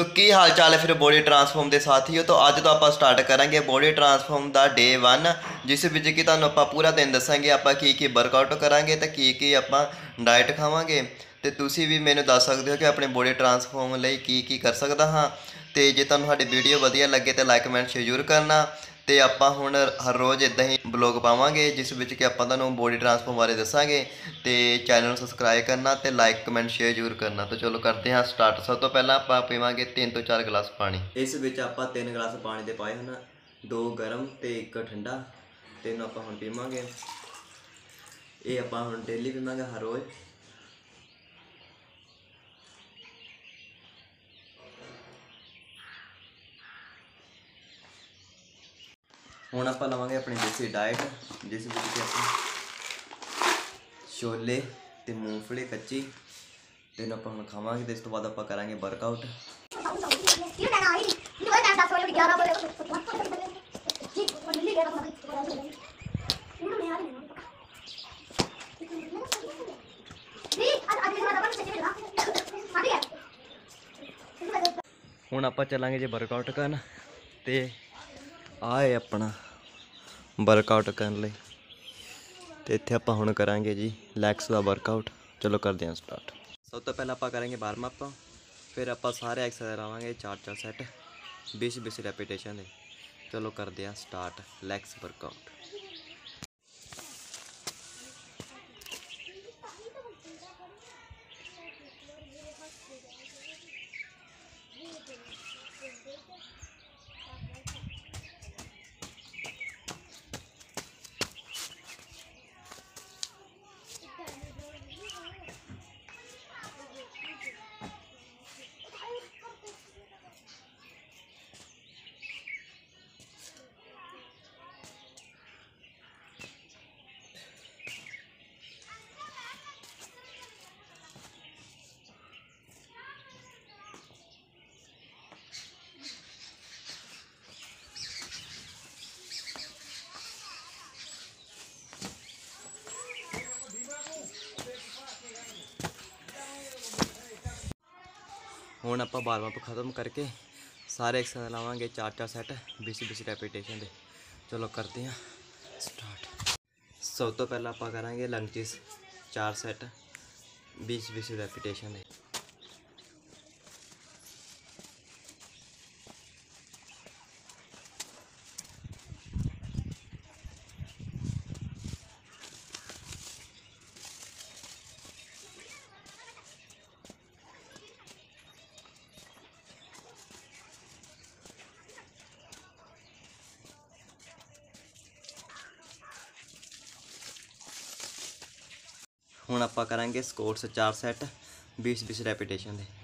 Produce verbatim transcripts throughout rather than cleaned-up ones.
तो की हाल चाल है फिर बॉडी ट्रांसफॉर्म के साथियों। तो अज तो आप स्टार्ट करेंगे बॉडी ट्रांसफॉर्म का डे वन, जिस विच कि तुहानूं आपां पूरा दिन दसांगे आपां की की वर्कआउट करांगे तो की की आपां डाइट खावांगे। तो तुसीं भी मैनूं दस सकदे हो कि अपने बॉडी ट्रांसफॉर्म लई की की कर सकदा हाँ। तो जे तुहानूं साडी वीडियो वधिया लगे तो लाइक कमेंट शेयर जरूर करना। तो आपां हुण हर रोज़ इदां ही ब्लॉग पावांगे जिस विच कि आपां तुहानूं बॉडी ट्रांसफॉर्म बारे दसांगे। तो चैनल सबसक्राइब करना तो लाइक कमेंट शेयर जरूर करना। तो चलो करते हैं स्टार्ट। सब तो पहला आपां पीवांगे तीन तो चार गिलास पानी। इस विच आपां तीन गिलास पानी दे पाए हैं, दो गर्म तो एक ठंडा। तीनों आपां हुण पीवांगे। ये आपां हुण डेली पीवांगे हर रोज़। हुण आपां लवांगे अपनी देसी डाइट, जिस विच कि आपां छोले ते मूंगफली कच्ची तीनों आपां हुण खावांगे। ते इस तो बाद आपां करांगे वर्कआउट। हुण आपां चलांगे जी वर्कआउट करन। ते आए अपना वर्कआउट करने लई। तो इत्थे आपां हुण करांगे जी लैग्स का वर्कआउट। चलो करते हैं स्टार्ट। सब तो पहले आपां करेंगे वार्म अप, फिर आपां सारे एक्सरसाइज लावांगे चार चार सैट बीस बीस रैपीटेशन दे। चलो करते हैं स्टार्ट लैग्स वर्कआउट। हुण आपां वार्म अप खत्म करके सारे एक्सरसाइज लावांगे चार चार सैट बीस बीस रैपीटेशन दे। चलो करते हैं स्टार्ट। सब तो पहले आपां करांगे लंचेस चार सैट बीस बीस रैपीटेशन दे। हुण आपां करांगे स्क्वाट्स चार सैट बीस बीस रैपीटेशन दे।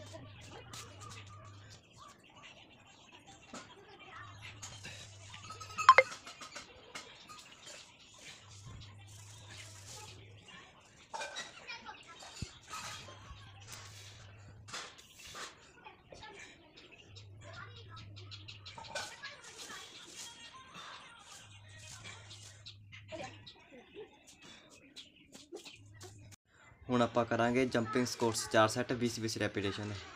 हुण आपां करांगे जंपिंग स्क्वाट्स चार सैट बीस बीस रैपीटेशन दे।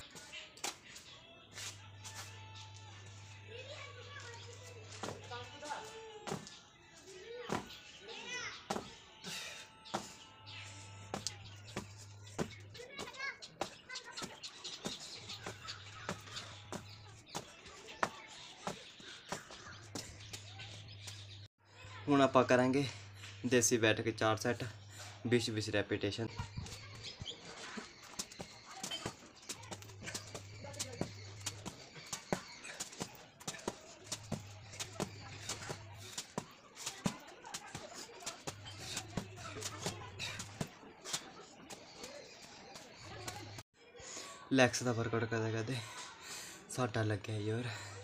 हुण आपां करांगे देसी बैठ के चार सैट बीस बीस रैपीटेशन। लैग्स का वर्कआउट करते करते साडा लग्या जोर।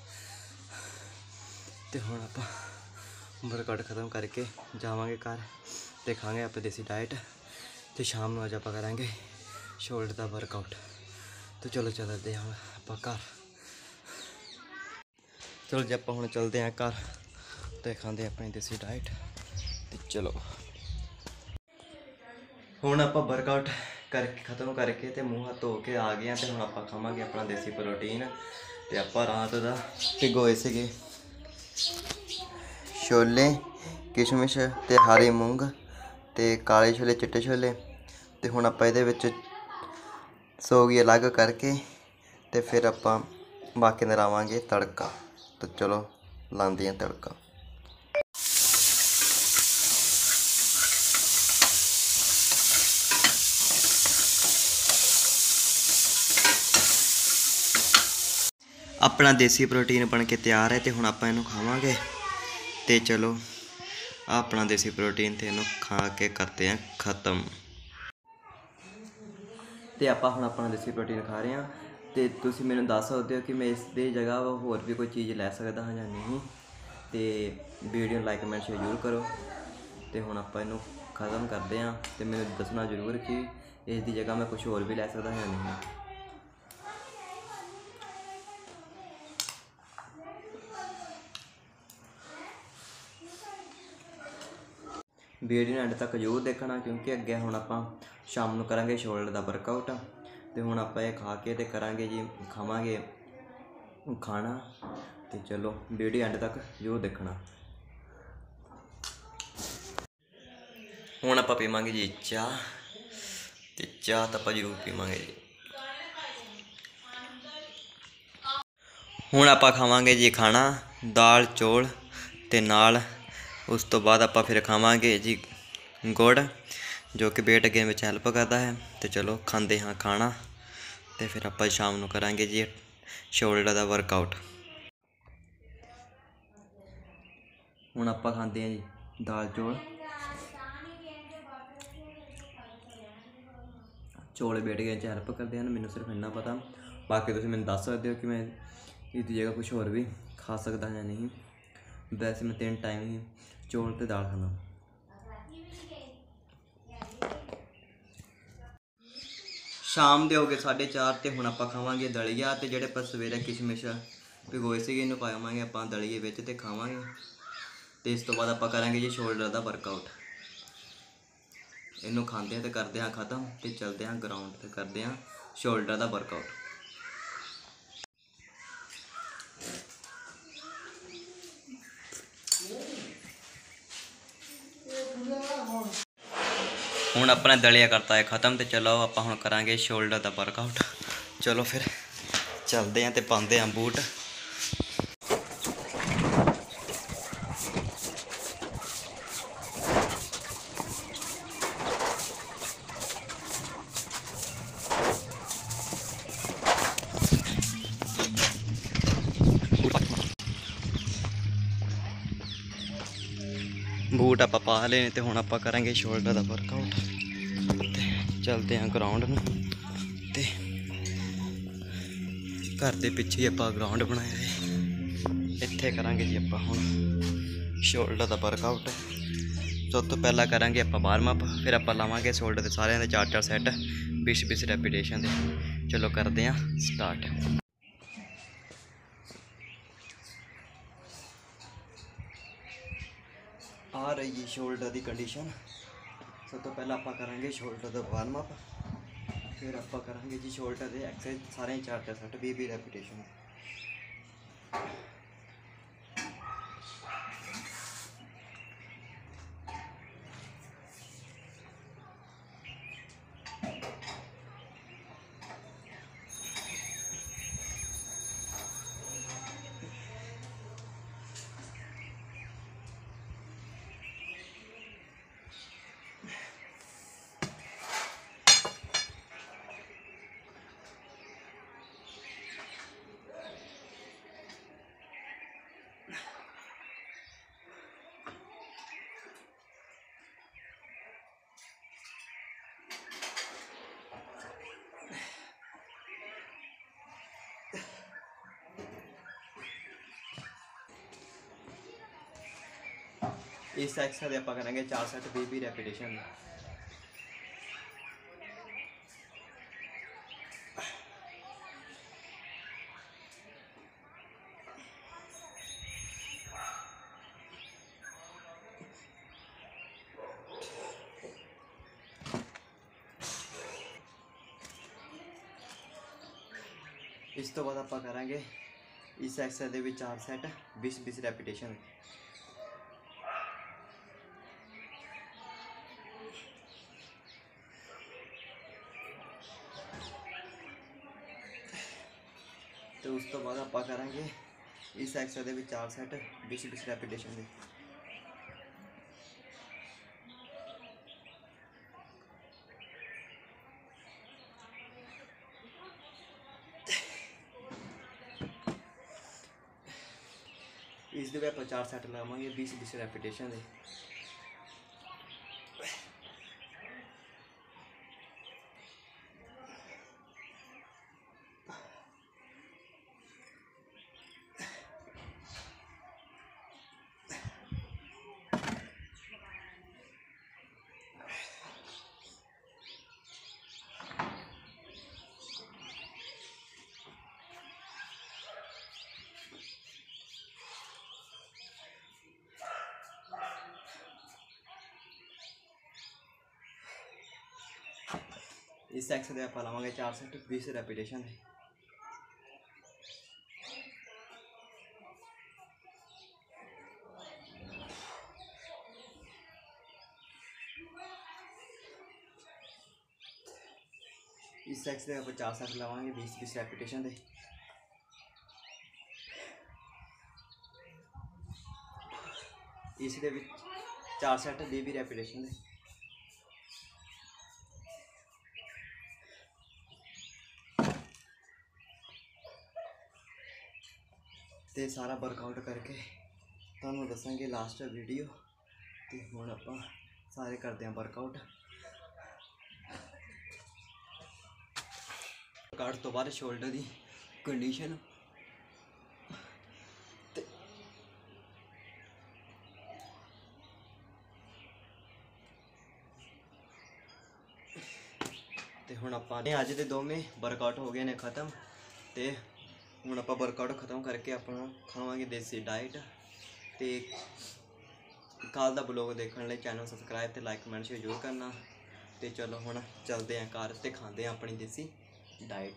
तो हुण आपां वर्कआउट खत्म करके जावांगे घर ते खांगे आप देसी डाइट। तो शाम को अज आप करांगे शोल्डर का वर्कआउट। तो चलो चलते हैं आप घर। चलो जी आप हुण चलते हैं घर तो खाते अपनी देसी डाइट। तो चलो हुण आप वर्कआउट करके खत्म करके तो मूँह हाथ धो के आ गए। तो हम आप खावे अपना देसी प्रोटीन। तो आप रात का भिगोए थे छोले किशमिश ते हरी मूंग ते काले छोले चिट्टे छोले। तो हुण आपां इहदे विच सोगी अलग करके तो फिर आपां बाकी दिन लावांगे तड़का। तो चलो लांदे हैं तड़का। अपना देसी प्रोटीन बन के तैयार है। तो हुण आपां इहनूं खावांगे। तो चलो अपना देसी प्रोटीन तो इहनूं खा के करते हैं ख़त्म। तो आप हम अपना देसी प्रोटीन खा रहे हैं। तो तुसीं मैनूं दस सकते हो कि मैं इसकी जगह होर भी कोई चीज़ लै सकदा हाँ या नहीं। तो वीडियो लाइक कमेंट शेयर जरूर करो। तो हुण आपां इहनूं ख़त्म करते हैं। तो मैनूं दसना जरूर कि इसकी जगह मैं कुछ होर भी लै सकदा या नहीं। वीडियो एंड तक जरूर देखना क्योंकि अगे हुण आपां शाम नूं करांगे शोल्डर दा वर्कआउट। तो हुण आपां ये खा के तो करांगे जी खावांगे खाना। तो चलो वीडियो एंड तक जरूर देखना। हुण आपां पीवांगे जी चाह। तो चाह तो आपां जरूर पीवांगे जी। हुण आपां खावांगे जी खाना दाल चौल ते नाल उस तो बाद आपां फिर खावांगे जी गुड़ जो कि वेट गेन में हैल्प करता है। तो चलो खाते हाँ खाना। तो फिर आपां शाम नूं करांगे जी शोल्डर दा वर्कआउट। हुण आपां खाते हैं जी दाल चौल। चौल वेट गेन च हैल्प करते हैं मैनूं सिर्फ इन्ना पता। बाकी तुसीं मैनूं दस सकदे हो कि मैं इसकी जगह कुछ होर भी खा सकदा या नहीं। वैसे मैं तीन टाइम ही चौल ते दाल खाना। शाम दे हो गए साढ़े चार। तो हुण आपां खावांगे दलिया। तो जिहड़े आपां सवेरे किशमिश भिगोए सीगे इहनूं पावांगे आपां दलिए विच ते खावांगे। तो इस तो बाद आपां करांगे जी शोल्डर दा वर्कआउट। इनू खाते हैं तो करते हैं ख़त्म। तो चलते हैं ग्राउंड तो करते हैं शोल्डर का वर्कआउट। हुण अपना दलिया करता है ख़त्म। तो चलो आप हुण करांगे शोल्डर का वर्कआउट। चलो फिर चलते हैं तो पाते हैं बूट। बूट आप पा ले। तो हुण आप करांगे शोल्डर का वर्कआउट। चलते हैं ग्राउंड में। तो घर के पिछे ही आप ग्राउंड बनाया है। इत्थे करांगे जी आप हुण शोल्डर का वर्कआउट। सब तो पहला करांगे आप वार्मअप। फिर आप लावांगे शोल्डर के सारे के चार चार सैट बीस बीस रैपीटेशन के। चलो करते हैं स्टार्ट। आ रही है शोल्डर की कंडीशन। सब तो पहला आप करांगे शोल्डर का वार्मअप। फिर आप करांगे जी शोल्डर के एक्सरसाइज सारे चार चार सैट बीस बीस रैपीटेशन। इस एक्सरसाइज आप करेंगे चार सैट बीस बीस रैपीटेशन। इस तो बाद आप करांगे इस एक्सरसाइज के चार सैट बीस बीस रैपीटेशन। तो उस तो बाद आप करांगे इस एक्सरसाइज के चार सैट बीस बीस रैपीटेशन के। इस दे आप चार सैट लावांगे बीस बीस रैपीटेशन के। इस एक्सरसाइज आप लावांगे चार सैट बीस रैपीटेशन। इस एक्सरसाइज आप चार सैट लावांगे बीस बीस रैपीटेशन के। इस दे विच चार सैट बीस बीस रैपीटेशन के। ते सारा वर्कआउट करके तुहानूं दसांगे लास्ट वीडियो। तो हुण आपां सारे करते हैं वर्कआउट। वर्कआउट तो बाद शोल्डर की कंडीशन ते हुण आपां अज दे दोवें वर्कआउट हो गए ने खत्म। तो हुण आपां वर्कआउट खत्म करके अपना खावांगे देसी डाइट। तो कल दा ब्लॉग देखने लई चैनल सबसक्राइब ते लाइक कमेंट शेयर जरूर करना। तो चलो हुण चलते हैं घर ते खाते हैं अपनी देसी डाइट।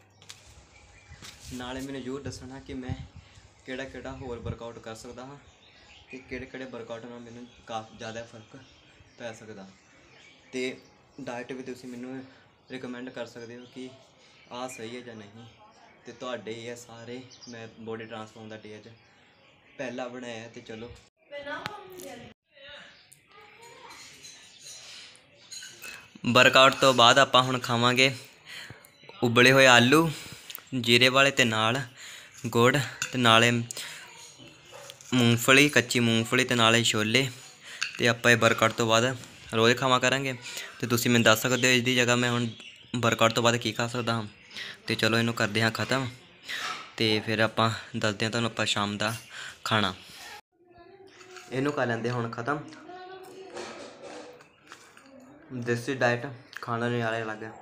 नाले मैंने जरूर दसना कि मैं केड़ा केड़ा होर वर्कआउट कर सकदा हाँ ते केड़े केड़े वर्कआउट नाल मैनूं काफ़ी ज़्यादा फर्क पै सकदा। ते डाइट भी तुसीं मैनूं रिकमेंड कर सकते हो कि आ सही है या नहीं। तो तुहाडे ही है सारे। मैं बॉडी ट्रांसफॉर्म का डे अज पहला बनाया। तो चलो वर्कआउट तो बाद आपां हुण खावांगे उबले हुए आलू जीरे वाले ते नाल गुड़ ते नाले मूंगफली कच्ची मूंगफली ते नाले छोले। तो आपां वर्कआउट तो बाद रोज़ खावा करांगे। तो तुसीं मैनूं दस सकदे हो इसदी जगह मैं हुण वर्कआउट तो बाद की खा सकदा हाँ। तो चलो इनू करते हैं ख़त्म। तो फिर आपां दसदे हैं तुहानूं आपां शाम का खाना। इनू कर लेंदे हुण ख़त्म। देसी डाइट खाना नज़ारे अलग है।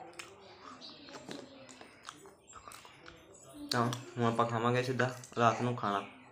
तो हुण आपां खावांगे सीधा रात नूं खाना।